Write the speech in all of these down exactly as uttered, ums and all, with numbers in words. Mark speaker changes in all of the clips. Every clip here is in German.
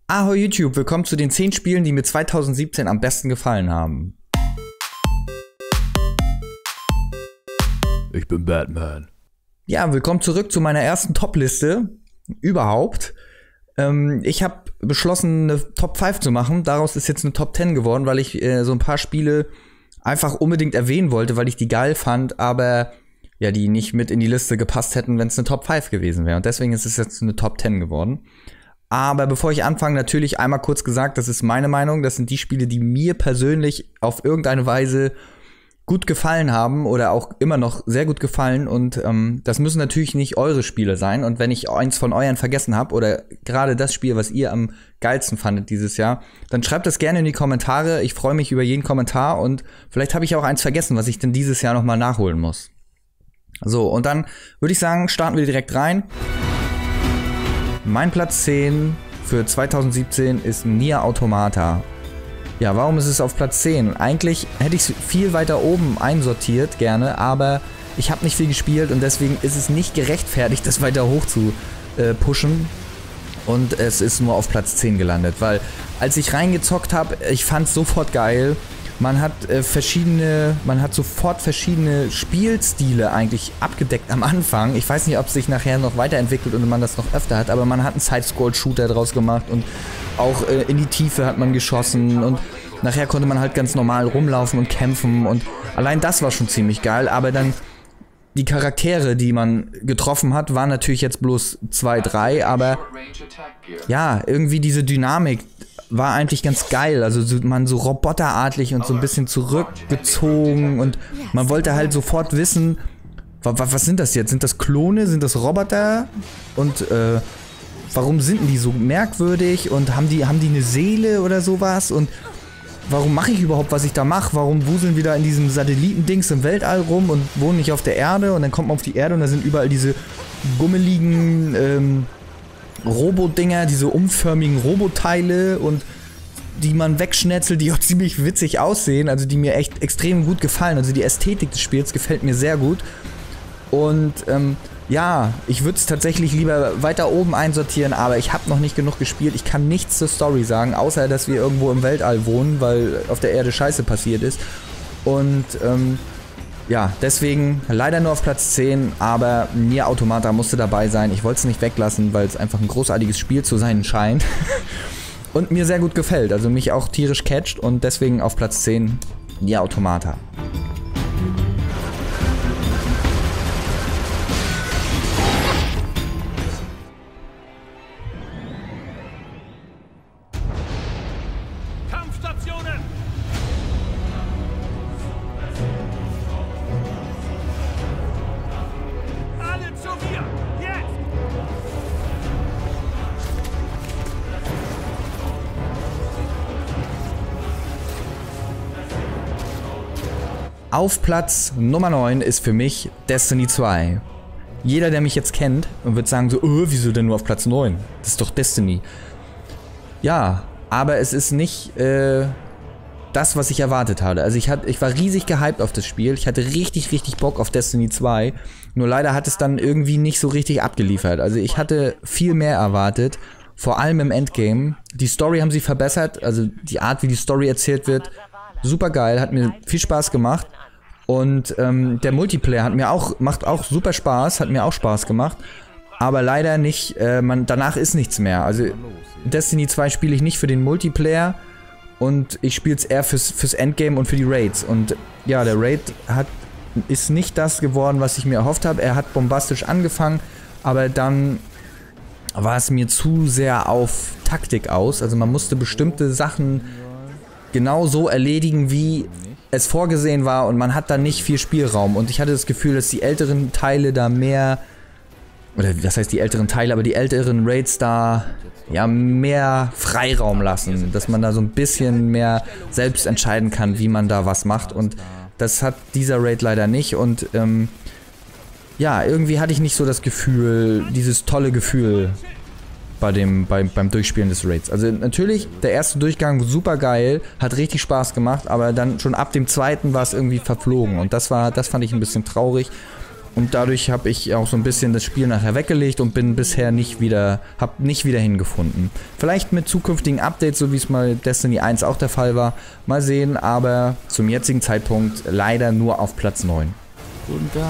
Speaker 1: Ahoi YouTube, willkommen zu den zehn Spielen, die mir zweitausendsiebzehn am besten gefallen haben.
Speaker 2: Ich bin Batman.
Speaker 1: Ja, willkommen zurück zu meiner ersten Top-Liste überhaupt. Ähm, ich habe beschlossen, eine Top fünf zu machen. Daraus ist jetzt eine Top zehn geworden, weil ich äh, so ein paar Spiele einfach unbedingt erwähnen wollte, weil ich die geil fand, aber ja, die nicht mit in die Liste gepasst hätten, wenn es eine Top fünf gewesen wäre. Und deswegen ist es jetzt eine Top zehn geworden. Aber bevor ich anfange, natürlich einmal kurz gesagt, das ist meine Meinung. Das sind die Spiele, die mir persönlich auf irgendeine Weise gut gefallen haben oder auch immer noch sehr gut gefallen. Und ähm, das müssen natürlich nicht eure Spiele sein. Und wenn ich eins von euren vergessen habe oder gerade das Spiel, was ihr am geilsten fandet dieses Jahr, dann schreibt das gerne in die Kommentare. Ich freue mich über jeden Kommentar und vielleicht habe ich auch eins vergessen, was ich denn dieses Jahr nochmal nachholen muss. So, und dann würde ich sagen, starten wir direkt rein. Mein Platz zehn für zweitausendsiebzehn ist Nier Automata. Ja, warum ist es auf Platz zehn? Eigentlich hätte ich es viel weiter oben einsortiert, gerne, aber ich habe nicht viel gespielt und deswegen ist es nicht gerechtfertigt, das weiter hoch zu äh, pushen. Und es ist nur auf Platz zehn gelandet, weil als ich reingezockt habe, ich fand es sofort geil. Man hat äh, verschiedene, man hat sofort verschiedene Spielstile eigentlich abgedeckt am Anfang. Ich weiß nicht, ob es sich nachher noch weiterentwickelt und man das noch öfter hat, aber man hat einen Side-Scroll-Shooter draus gemacht und auch äh, in die Tiefe hat man geschossen und nachher konnte man halt ganz normal rumlaufen und kämpfen und allein das war schon ziemlich geil, aber dann die Charaktere, die man getroffen hat, waren natürlich jetzt bloß zwei, drei, aber ja, irgendwie diese Dynamik war eigentlich ganz geil, also so, man so roboterartig und so ein bisschen zurückgezogen und man wollte halt sofort wissen, was, was sind das jetzt? Sind das Klone? Sind das Roboter? Und äh, warum sind die so merkwürdig? Und haben die, haben die eine Seele oder sowas? Und warum mache ich überhaupt, was ich da mache? Warum wuseln wir da in diesem Satellitendings im Weltall rum und wohnen nicht auf der Erde? Und dann kommt man auf die Erde und da sind überall diese gummeligen ähm, Robodinger, diese umförmigen Roboteile und die man wegschnetzelt, die auch ziemlich witzig aussehen, also die mir echt extrem gut gefallen. Also die Ästhetik des Spiels gefällt mir sehr gut. Und ähm, ja, ich würde es tatsächlich lieber weiter oben einsortieren, aber ich habe noch nicht genug gespielt. Ich kann nichts zur Story sagen, außer dass wir irgendwo im Weltall wohnen, weil auf der Erde Scheiße passiert ist. Und ähm, ja, deswegen leider nur auf Platz zehn, aber Nier Automata musste dabei sein. Ich wollte es nicht weglassen, weil es einfach ein großartiges Spiel zu sein scheint. Und mir sehr gut gefällt, also mich auch tierisch catcht und deswegen auf Platz zehn Nier Automata. Auf Platz Nummer neun ist für mich Destiny zwei. Jeder, der mich jetzt kennt, wird sagen so, oh, wieso denn nur auf Platz neun? Das ist doch Destiny. Ja, aber es ist nicht äh, das, was ich erwartet hatte. Also ich, hat, ich war riesig gehypt auf das Spiel. Ich hatte richtig, richtig Bock auf Destiny zwei. Nur leider hat es dann irgendwie nicht so richtig abgeliefert. Also ich hatte viel mehr erwartet. Vor allem im Endgame. Die Story haben sie verbessert. Also die Art, wie die Story erzählt wird, super geil. Hat mir viel Spaß gemacht. Und ähm, der Multiplayer hat mir auch, macht auch super Spaß, hat mir auch Spaß gemacht. Aber leider nicht, äh, man, danach ist nichts mehr. Also Destiny zwei spiele ich nicht für den Multiplayer und ich spiele es eher fürs, fürs Endgame und für die Raids. Und ja, der Raid hat, ist nicht das geworden, was ich mir erhofft habe. Er hat bombastisch angefangen, aber dann war es mir zu sehr auf Taktik aus. Also man musste bestimmte Sachen genau so erledigen, wie es vorgesehen war und man hat da nicht viel Spielraum und ich hatte das Gefühl, dass die älteren Teile da mehr, oder das heißt die älteren Teile, aber die älteren Raids da ja mehr Freiraum lassen, dass man da so ein bisschen mehr selbst entscheiden kann, wie man da was macht und das hat dieser Raid leider nicht und ähm, ja, irgendwie hatte ich nicht so das Gefühl, dieses tolle Gefühl bei dem, beim, beim Durchspielen des Raids. Also natürlich, der erste Durchgang super geil, hat richtig Spaß gemacht, aber dann schon ab dem zweiten war es irgendwie verflogen und das war, das fand ich ein bisschen traurig. Und dadurch habe ich auch so ein bisschen das Spiel nachher weggelegt und bin bisher nicht wieder, hab nicht wieder hingefunden. Vielleicht mit zukünftigen Updates, so wie es mal Destiny eins auch der Fall war. Mal sehen, aber zum jetzigen Zeitpunkt leider nur auf Platz neun. Guten Tag.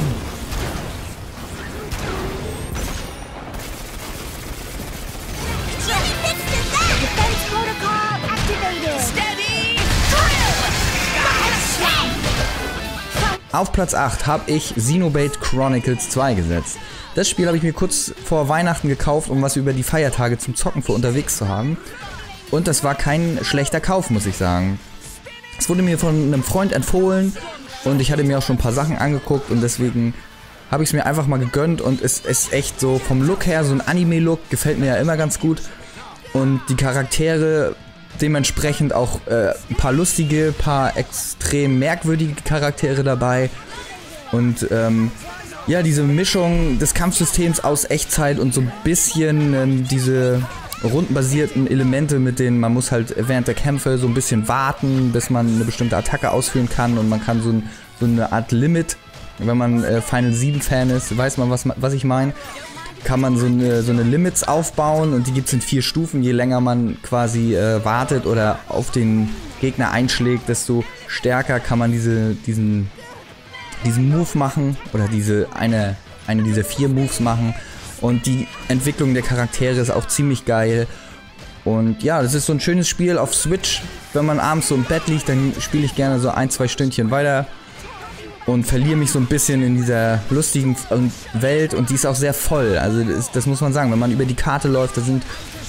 Speaker 1: Auf Platz acht habe ich Xenoblade Chronicles zwei gesetzt. Das Spiel habe ich mir kurz vor Weihnachten gekauft, um was über die Feiertage zum Zocken für unterwegs zu haben. Und das war kein schlechter Kauf, muss ich sagen. Es wurde mir von einem Freund empfohlen und ich hatte mir auch schon ein paar Sachen angeguckt und deswegen habe ich es mir einfach mal gegönnt und es ist echt so vom Look her, so ein Anime-Look, gefällt mir ja immer ganz gut. Und die Charaktere, dementsprechend auch äh, ein paar lustige, paar extrem merkwürdige Charaktere dabei. Und ähm, ja, diese Mischung des Kampfsystems aus Echtzeit und so ein bisschen ähm, diese rundenbasierten Elemente, mit denen man muss halt während der Kämpfe so ein bisschen warten, bis man eine bestimmte Attacke ausführen kann und man kann so, ein, so eine Art Limit, wenn man äh, Final sieben Fan ist, weiß man, was, was ich meine, kann man so eine, so eine Limits aufbauen und die gibt es in vier Stufen. Je länger man quasi äh, wartet oder auf den Gegner einschlägt, desto stärker kann man diese, diesen, diesen Move machen oder diese eine, eine dieser vier Moves machen. Und die Entwicklung der Charaktere ist auch ziemlich geil. Und ja, das ist so ein schönes Spiel auf Switch. Wenn man abends so im Bett liegt, dann spiele ich gerne so ein, zwei Stündchen weiter. Und verliere mich so ein bisschen in dieser lustigen Welt und die ist auch sehr voll. Also das, das muss man sagen, wenn man über die Karte läuft, da sind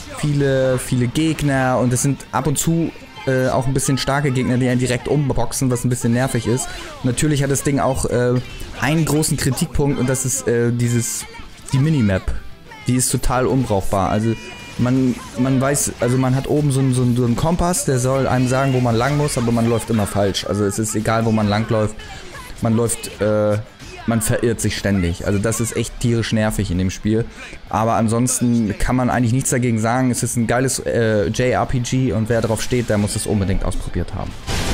Speaker 1: viele, viele Gegner und es sind ab und zu äh, auch ein bisschen starke Gegner, die einen direkt umboxen, was ein bisschen nervig ist. Und natürlich hat das Ding auch äh, einen großen Kritikpunkt und das ist äh, dieses, die Minimap. Die ist total unbrauchbar. Also man, man weiß, also man hat oben so einen, so, einen, so einen Kompass, der soll einem sagen, wo man lang muss, aber man läuft immer falsch. Also es ist egal, wo man lang läuft. Man läuft, äh, man verirrt sich ständig. Also das ist echt tierisch nervig in dem Spiel. Aber ansonsten kann man eigentlich nichts dagegen sagen. Es ist ein geiles äh, J R P G und wer drauf steht, der muss es unbedingt ausprobiert haben.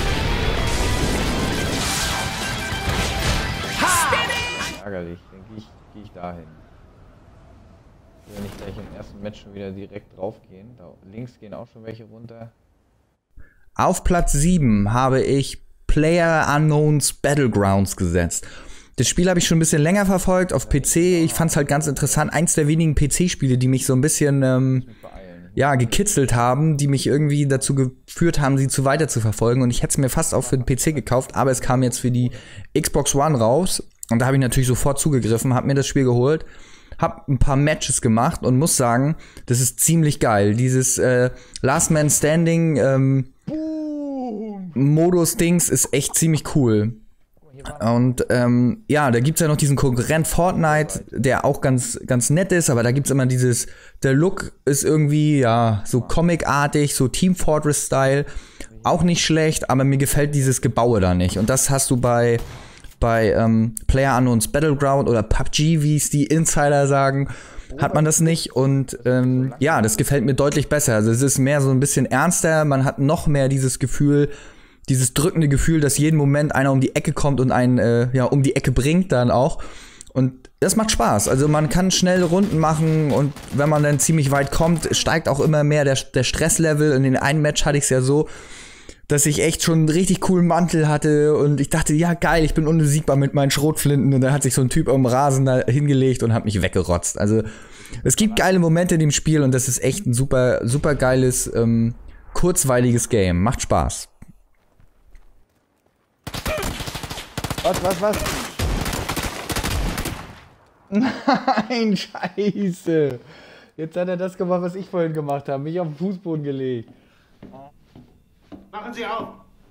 Speaker 2: Ärgerlich, dann gehe ich, geh ich dahin. Ich will nicht gleich im ersten Match schon wieder direkt drauf gehen. Da links gehen auch schon welche runter.
Speaker 1: Auf Platz sieben habe ich PlayerUnknown's Battlegrounds gesetzt. Das Spiel habe ich schon ein bisschen länger verfolgt auf P C. Ich fand es halt ganz interessant. Eins der wenigen P C-Spiele, die mich so ein bisschen ähm, ja, gekitzelt haben, die mich irgendwie dazu geführt haben, sie zu weiter zu verfolgen. Und ich hätte es mir fast auch für den P C gekauft, aber es kam jetzt für die Xbox One raus. Und da habe ich natürlich sofort zugegriffen, habe mir das Spiel geholt, habe ein paar Matches gemacht und muss sagen, das ist ziemlich geil. Dieses äh, Last Man Standing ähm, Modus-Dings ist echt ziemlich cool. Und ähm, ja, da gibt's ja noch diesen Konkurrent Fortnite, der auch ganz ganz nett ist, aber da gibt's immer dieses, der Look ist irgendwie ja so comicartig, so Team Fortress-Style, auch nicht schlecht, aber mir gefällt dieses Gebaue da nicht. Und das hast du bei bei ähm, PlayerUnknown's Battleground oder P U B G, wie es die Insider sagen, hat man das nicht und ähm, ja, das gefällt mir deutlich besser. Also es ist mehr so ein bisschen ernster, man hat noch mehr dieses Gefühl, dieses drückende Gefühl, dass jeden Moment einer um die Ecke kommt und einen äh, ja um die Ecke bringt dann auch. Und das macht Spaß. Also man kann schnell Runden machen und wenn man dann ziemlich weit kommt, steigt auch immer mehr der, der Stresslevel. In den einen Match hatte ich es ja so, dass ich echt schon einen richtig coolen Mantel hatte und ich dachte, ja geil, ich bin unbesiegbar mit meinen Schrotflinten und dann hat sich so ein Typ am Rasen da hingelegt und hat mich weggerotzt. Also es gibt geile Momente in dem Spiel und das ist echt ein super, super geiles, ähm, kurzweiliges Game. Macht Spaß.
Speaker 2: Was, was, was? Nein, scheiße. Jetzt hat er das gemacht, was ich vorhin gemacht habe. Mich auf den Fußboden gelegt.
Speaker 3: Machen Sie auf!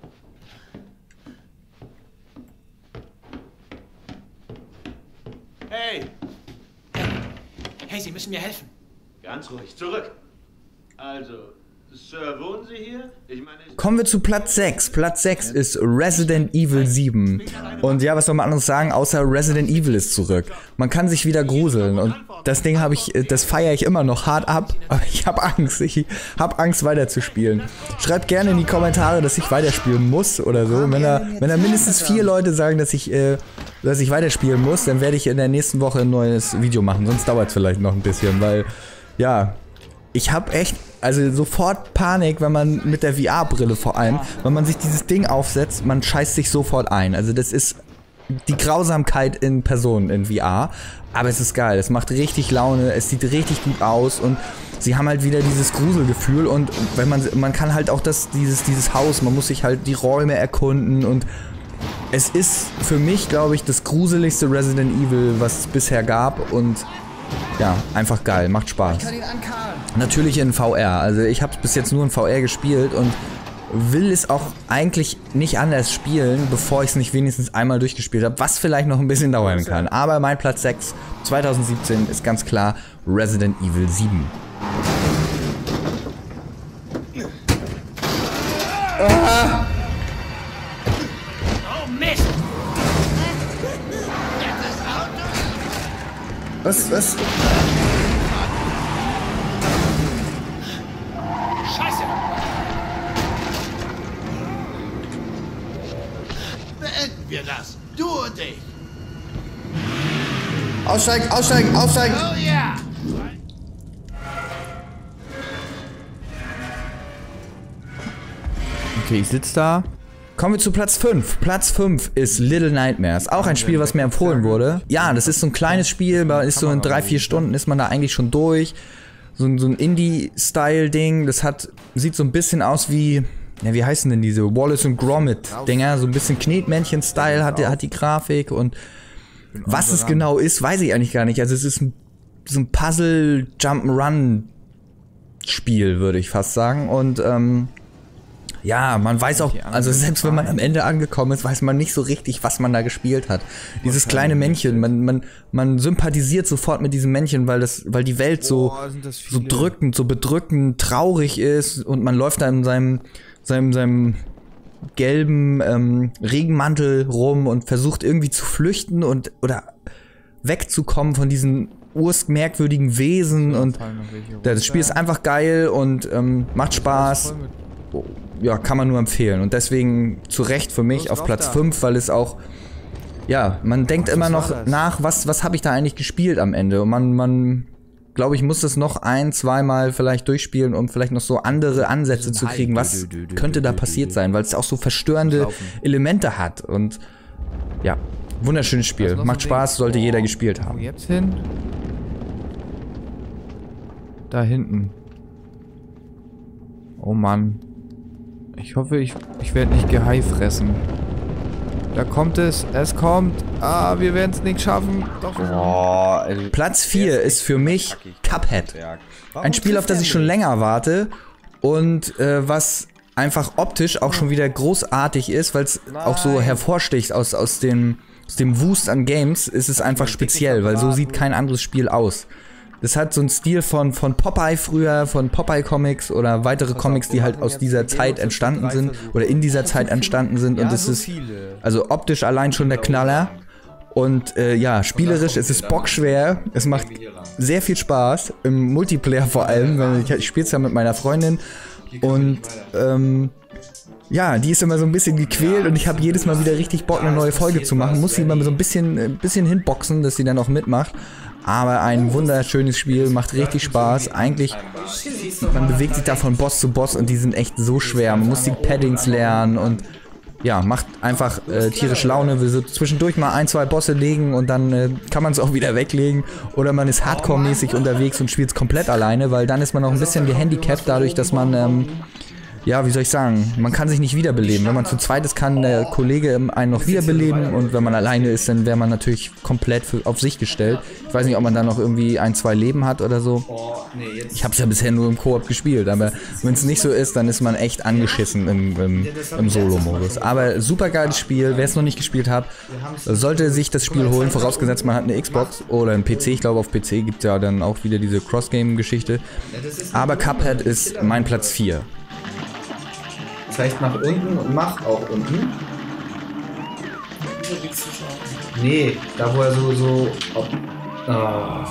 Speaker 3: Hey!
Speaker 4: Hey, Sie müssen mir helfen.
Speaker 3: Ganz ruhig, zurück! Also, Sir, wohnen Sie hier? Ich meine, ich
Speaker 1: Kommen wir zu Platz sechs. Platz sechs ist Resident Evil sieben. Und ja, was soll man anderes sagen, außer Resident Evil ist zurück. Man kann sich wieder gruseln und das Ding habe ich, das feiere ich immer noch hart ab, aber ich habe Angst. Ich habe Angst weiterzuspielen. Schreibt gerne in die Kommentare, dass ich weiterspielen muss oder so. Wenn da, wenn da mindestens vier Leute sagen, dass ich, äh, dass ich weiterspielen muss, dann werde ich in der nächsten Woche ein neues Video machen. Sonst dauert es vielleicht noch ein bisschen, weil, ja, ich habe echt, also sofort Panik, wenn man mit der V R-Brille vor allem, wenn man sich dieses Ding aufsetzt, man scheißt sich sofort ein. Also das ist die Grausamkeit in Person in V R, aber es ist geil, es macht richtig Laune, es sieht richtig gut aus und sie haben halt wieder dieses Gruselgefühl und wenn man, man kann halt auch das, dieses, dieses Haus, man muss sich halt die Räume erkunden und es ist für mich, glaube ich, das gruseligste Resident Evil, was es bisher gab und ja, einfach geil, macht Spaß. Natürlich in V R, also ich habe es bis jetzt nur in V R gespielt und will es auch eigentlich nicht anders spielen, bevor ich es nicht wenigstens einmal durchgespielt habe, was vielleicht noch ein bisschen dauern kann. Aber mein Platz sechs zwanzig siebzehn ist ganz klar Resident Evil sieben. Ah!
Speaker 3: Oh Mist!
Speaker 1: Was, was?
Speaker 3: Scheiße! Beenden wir das. Du und ich.
Speaker 1: Aussteigen, aussteigen, aussteigen!
Speaker 3: Oh ja!
Speaker 1: Okay, ich sitze da. Kommen wir zu Platz fünf. Platz fünf ist Little Nightmares. Auch ein Spiel, was mir empfohlen wurde. Ja, das ist so ein kleines Spiel, man ist so in drei, vier Stunden ist man da eigentlich schon durch. So ein, so ein Indie-Style-Ding. Das hat, sieht so ein bisschen aus wie, ja, wie heißen denn diese Wallace und Gromit-Dinger? So ein bisschen Knetmännchen-Style hat, hat die Grafik und was es genau ist, weiß ich eigentlich gar nicht. Also es ist ein, so ein Puzzle-Jump-Run-Spiel, würde ich fast sagen. Und ähm, ja, man weiß auch, also selbst wenn man am Ende angekommen ist, weiß man nicht so richtig, was man da gespielt hat. Dieses kleine Männchen, man, man, man sympathisiert sofort mit diesem Männchen, weil das, weil die Welt so, so drückend, so bedrückend, traurig ist und man läuft da in seinem, seinem, seinem gelben ähm, Regenmantel rum und versucht irgendwie zu flüchten und oder wegzukommen von diesen urmerkwürdigen Wesen und das Spiel ist einfach geil und ähm, macht Spaß. Ja, kann man nur empfehlen. Und deswegen zu Recht für mich auf Platz fünf, weil es auch, ja, man denkt immer noch nach, was, was habe ich da eigentlich gespielt am Ende? Und man, man, glaube ich, muss das noch ein, zweimal vielleicht durchspielen, um vielleicht noch so andere Ansätze zu kriegen. Was könnte da passiert sein? Weil es auch so verstörende Elemente hat. Und ja, wunderschönes Spiel. Macht Spaß, sollte jeder gespielt haben.
Speaker 2: Jetzt hin? Da hinten. Oh Mann. Ich hoffe, ich, ich werde nicht Gehei fressen. Da kommt es. Es kommt. Ah, wir werden es nicht schaffen. Doch.
Speaker 1: Boah, Platz vier ist für mich Cuphead. Ein Spiel, auf das ich schon länger warte. Und äh, was einfach optisch auch schon wieder großartig ist, weil es auch so hervorsticht aus, aus, dem, aus dem Wust an Games, ist es einfach speziell, weil so sieht kein anderes Spiel aus. Das hat so einen Stil von, von Popeye früher, von Popeye-Comics oder weitere Comics, die halt aus dieser Zeit entstanden sind oder in dieser Zeit entstanden sind. Und das ist also optisch allein schon der Knaller. Und äh, ja, spielerisch ist es bockschwer. Es macht sehr viel Spaß, im Multiplayer vor allem. Weil ich, ich spiele es ja mit meiner Freundin. Und ähm, ja, die ist immer so ein bisschen gequält und ich habe jedes Mal wieder richtig Bock, eine neue Folge zu machen. Muss sie immer so ein bisschen, ein bisschen hinboxen, dass sie dann auch mitmacht. Aber ein wunderschönes Spiel, macht richtig Spaß. Eigentlich, man bewegt sich da von Boss zu Boss und die sind echt so schwer. Man muss die Paddings lernen und ja, macht einfach äh, tierisch Laune. Wir so zwischendurch mal ein, zwei Bosse legen und dann äh, kann man es auch wieder weglegen. Oder man ist hardcore-mäßig unterwegs und spielt es komplett alleine, weil dann ist man noch ein bisschen gehandicapt dadurch, dass man ähm, ja, wie soll ich sagen, man kann sich nicht wiederbeleben. Wenn man zu zweit ist, kann der Kollege einen noch wiederbeleben und wenn man alleine ist, dann wäre man natürlich komplett für, auf sich gestellt. Ich weiß nicht, ob man da noch irgendwie ein, zwei Leben hat oder so. Ich habe es ja bisher nur im Koop gespielt, aber wenn es nicht so ist, dann ist man echt angeschissen im, im, im Solo-Modus. Aber super geiles Spiel, wer es noch nicht gespielt hat, sollte sich das Spiel holen, vorausgesetzt man hat eine Xbox oder einen P C. Ich glaube, auf P C gibt es ja dann auch wieder diese Cross-Game-Geschichte. Aber Cuphead ist mein Platz vier.
Speaker 4: Zeigt nach unten und macht auch unten. Nee, da wo er so, so... Oh. Oh.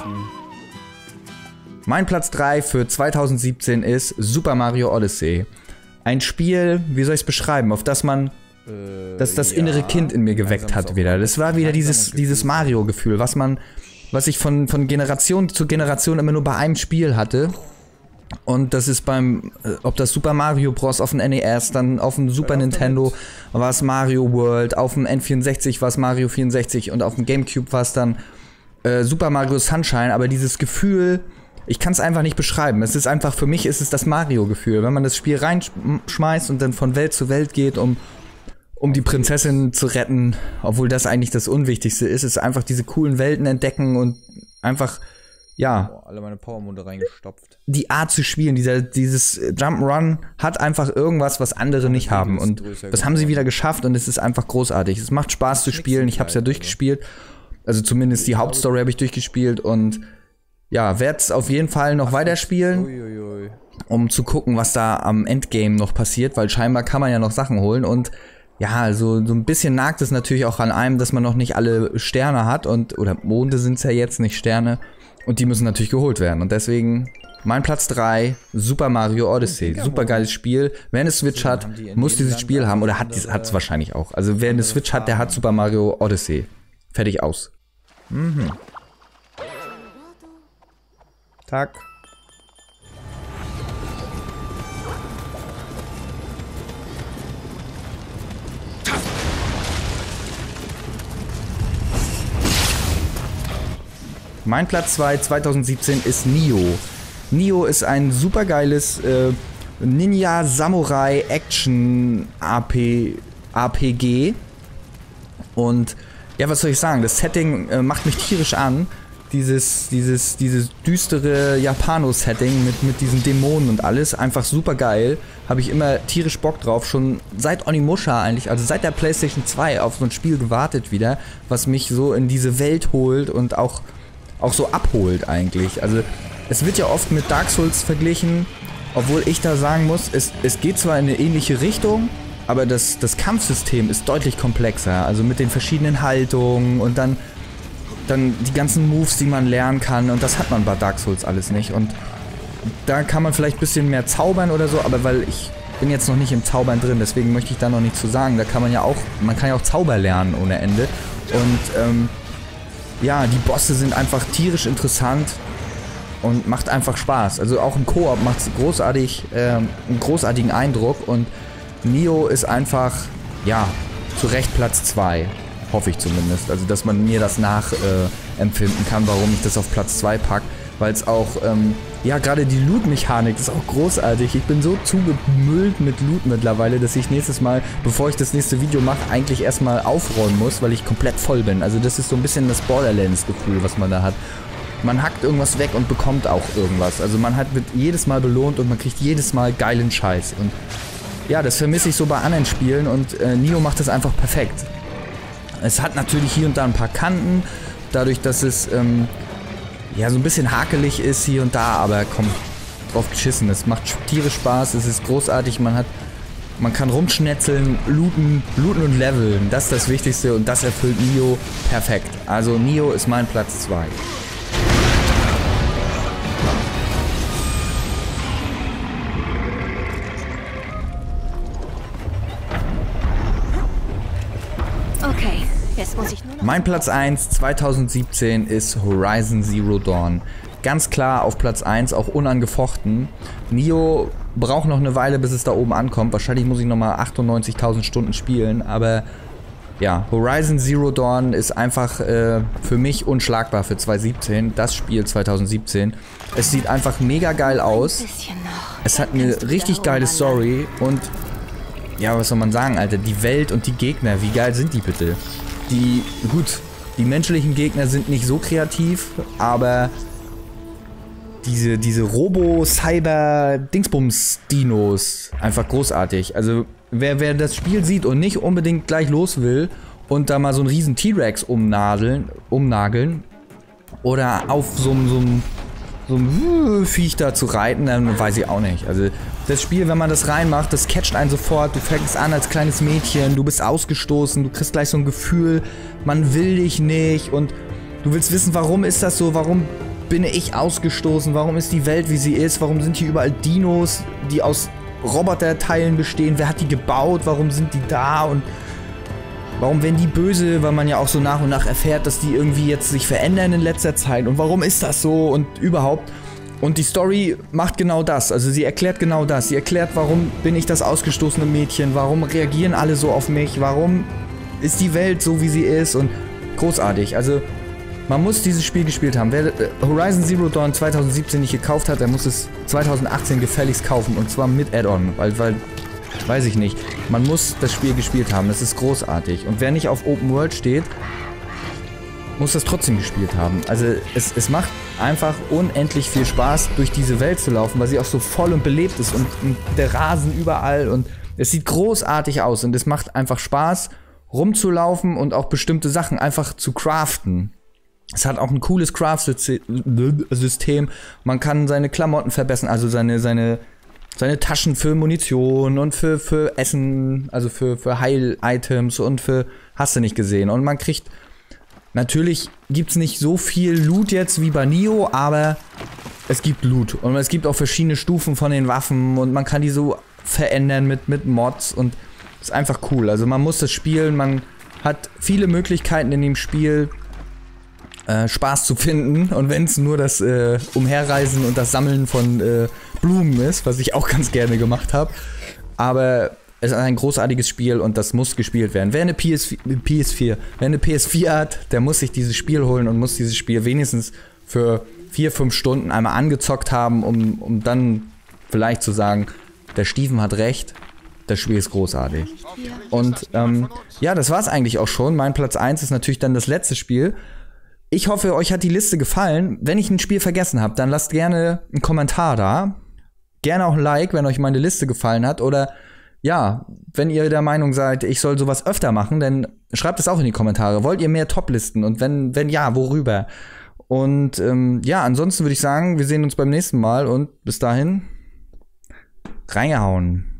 Speaker 1: Mein Platz drei für zweitausendsiebzehn ist Super Mario Odyssey. Ein Spiel, wie soll ich es beschreiben, auf das man...
Speaker 2: Äh,
Speaker 1: das das
Speaker 2: ja,
Speaker 1: innere Kind in mir geweckt hat wieder. Das war wieder dieses, dieses Mario-Gefühl, was man... was ich von, von Generation zu Generation immer nur bei einem Spiel hatte. Und das ist beim, äh, ob das Super Mario Bros. Auf dem N E S, dann auf dem Super Nintendo war es Mario World, auf dem N vierundsechzig war es Mario vierundsechzig und auf dem Gamecube war es dann äh, Super Mario Sunshine. Aber dieses Gefühl, ich kann es einfach nicht beschreiben. Es ist einfach, für mich ist es das Mario-Gefühl. Wenn man das Spiel reinschmeißt und dann von Welt zu Welt geht, um, um die Prinzessin zu retten, obwohl das eigentlich das Unwichtigste ist, ist einfach diese coolen Welten entdecken und einfach... Ja,
Speaker 2: Boah, alle meine Powermunde reingestopft.
Speaker 1: Die Art zu spielen, dieser, dieses Jump'n'Run hat einfach irgendwas, was andere nicht haben. Und das haben sie wieder geschafft und es ist einfach großartig. Es macht Spaß zu spielen. Ich habe es ja durchgespielt. Also zumindest die Hauptstory habe ich durchgespielt. Und ja, werde es auf jeden Fall noch weiterspielen, um zu gucken, was da am Endgame noch passiert. Weil scheinbar kann man ja noch Sachen holen. Und ja, also so ein bisschen nagt es natürlich auch an einem, dass man noch nicht alle Sterne hat. Und oder Monde sind es ja jetzt, nicht Sterne. Und die müssen natürlich geholt werden. Und deswegen mein Platz drei, Super Mario Odyssey. Super geiles Spiel. Wer eine Switch hat, muss dieses Spiel haben. Oder hat es wahrscheinlich auch. Also wer eine Switch hat, der hat Super Mario Odyssey. Fertig aus. Mhm. Tag. Mein Platz zwei zweitausendsiebzehn ist Nioh. Nioh ist ein super geiles äh, Ninja-Samurai-Action-A P G. Und ja, was soll ich sagen? Das Setting äh, macht mich tierisch an. Dieses, dieses, dieses düstere Japano-Setting mit, mit diesen Dämonen und alles. Einfach super geil. Habe ich immer tierisch Bock drauf. Schon seit Onimusha eigentlich, also seit der PlayStation zwei auf so ein Spiel gewartet wieder, was mich so in diese Welt holt und auch auch so abholt eigentlich. Also es wird ja oft mit Dark Souls verglichen, obwohl ich da sagen muss, es, es geht zwar in eine ähnliche Richtung, aber das, das Kampfsystem ist deutlich komplexer. Also mit den verschiedenen Haltungen und dann, dann die ganzen Moves, die man lernen kann. Und das hat man bei Dark Souls alles nicht. Und da kann man vielleicht ein bisschen mehr zaubern oder so, aber weil ich bin jetzt noch nicht im Zaubern drin, deswegen möchte ich da noch nichts zu sagen. Da kann man ja auch, man kann ja auch Zauber lernen ohne Ende. Und ähm, ja, die Bosse sind einfach tierisch interessant und macht einfach Spaß. Also auch im Koop macht es großartig, äh, einen großartigen Eindruck und Nioh ist einfach, ja, zu Recht Platz zwei. Hoffe ich zumindest. Also, dass man mir das nachempfinden äh, kann, warum ich das auf Platz zwei packe. Weil es auch, ähm, ja, gerade die Loot-Mechanik ist auch großartig. Ich bin so zugemüllt mit Loot mittlerweile, dass ich nächstes Mal, bevor ich das nächste Video mache, eigentlich erstmal aufräumen muss, weil ich komplett voll bin. Also das ist so ein bisschen das Borderlands-Gefühl, was man da hat. Man hackt irgendwas weg und bekommt auch irgendwas. Also man hat, wird jedes Mal belohnt und man kriegt jedes Mal geilen Scheiß. Und ja, das vermisse ich so bei anderen Spielen und äh, Nioh macht das einfach perfekt. Es hat natürlich hier und da ein paar Kanten, dadurch, dass es ähm, ja so ein bisschen hakelig ist hier und da, aber komm, drauf geschissen. Es macht tierisch Spaß, es ist großartig, man hat, man kann rumschnetzeln, looten, looten und leveln. Das ist das Wichtigste und das erfüllt Nioh perfekt. Also Nioh ist mein Platz zwei.
Speaker 5: Okay, jetzt muss ich nur noch...
Speaker 1: Mein Platz eins zweitausendsiebzehn ist Horizon Zero Dawn. Ganz klar auf Platz eins, auch unangefochten. Nioh braucht noch eine Weile, bis es da oben ankommt. Wahrscheinlich muss ich nochmal achtundneunzigtausend Stunden spielen, aber ja, Horizon Zero Dawn ist einfach äh, für mich unschlagbar für zwanzig siebzehn. Das Spiel zwanzig siebzehn. Es sieht einfach mega geil aus. Es hat eine richtig geile Story und ja, was soll man sagen, Alter, die Welt und die Gegner, wie geil sind die bitte? Die, gut, die menschlichen Gegner sind nicht so kreativ, aber diese, diese Robo-Cyber-Dingsbums-Dinos, einfach großartig. Also, wer, wer das Spiel sieht und nicht unbedingt gleich los will und da mal so einen riesen T-Rex umnageln, umnageln oder auf so einem, so einem, so einem Viech da zu reiten, dann weiß ich auch nicht. Also, das Spiel, wenn man das reinmacht, das catcht einen sofort. Du fängst an als kleines Mädchen, du bist ausgestoßen, du kriegst gleich so ein Gefühl, man will dich nicht und du willst wissen, warum ist das so, warum bin ich ausgestoßen, warum ist die Welt, wie sie ist, warum sind hier überall Dinos, die aus Roboterteilen bestehen, wer hat die gebaut, warum sind die da und warum werden die böse, weil man ja auch so nach und nach erfährt, dass die irgendwie jetzt sich verändern in letzter Zeit und warum ist das so und überhaupt. Und die Story macht genau das, also sie erklärt genau das, sie erklärt, warum bin ich das ausgestoßene Mädchen, warum reagieren alle so auf mich, warum ist die Welt so, wie sie ist und großartig, also man muss dieses Spiel gespielt haben. Wer Horizon Zero Dawn zwanzig siebzehn nicht gekauft hat, der muss es zwanzig achtzehn gefälligst kaufen und zwar mit Add-on, weil, weil, weiß ich nicht, man muss das Spiel gespielt haben, das ist großartig und wer nicht auf Open World steht, muss das trotzdem gespielt haben. Also es, es macht einfach unendlich viel Spaß, durch diese Welt zu laufen, weil sie auch so voll und belebt ist und, und der Rasen überall und es sieht großartig aus und es macht einfach Spaß, rumzulaufen und auch bestimmte Sachen einfach zu craften. Es hat auch ein cooles Craft-System. Man kann seine Klamotten verbessern, also seine, seine, seine Taschen für Munition und für, für Essen, also für, für Heil-Items und für hast du nicht gesehen. Und man kriegt natürlich gibt's nicht so viel Loot jetzt wie bei Nioh, aber es gibt Loot. Und es gibt auch verschiedene Stufen von den Waffen und man kann die so verändern mit, mit Mods und ist einfach cool. Also man muss das spielen, man hat viele Möglichkeiten in dem Spiel, äh, Spaß zu finden. Und wenn es nur das äh, Umherreisen und das Sammeln von äh, Blumen ist, was ich auch ganz gerne gemacht habe. Aber es ist ein großartiges Spiel und das muss gespielt werden. Wer eine P S vier, wer eine P S vier hat, der muss sich dieses Spiel holen und muss dieses Spiel wenigstens für vier, fünf Stunden einmal angezockt haben, um, um dann vielleicht zu sagen, der Steven hat recht, das Spiel ist großartig. Und ähm, ja, das war's eigentlich auch schon. Mein Platz eins ist natürlich dann das letzte Spiel. Ich hoffe, euch hat die Liste gefallen. Wenn ich ein Spiel vergessen habe, dann lasst gerne einen Kommentar da. Gerne auch ein Like, wenn euch meine Liste gefallen hat. Oder ja, wenn ihr der Meinung seid, ich soll sowas öfter machen, dann schreibt es auch in die Kommentare. Wollt ihr mehr Top-Listen? Und wenn, wenn ja, worüber? Und ähm, ja, ansonsten würde ich sagen, wir sehen uns beim nächsten Mal und bis dahin reingehauen.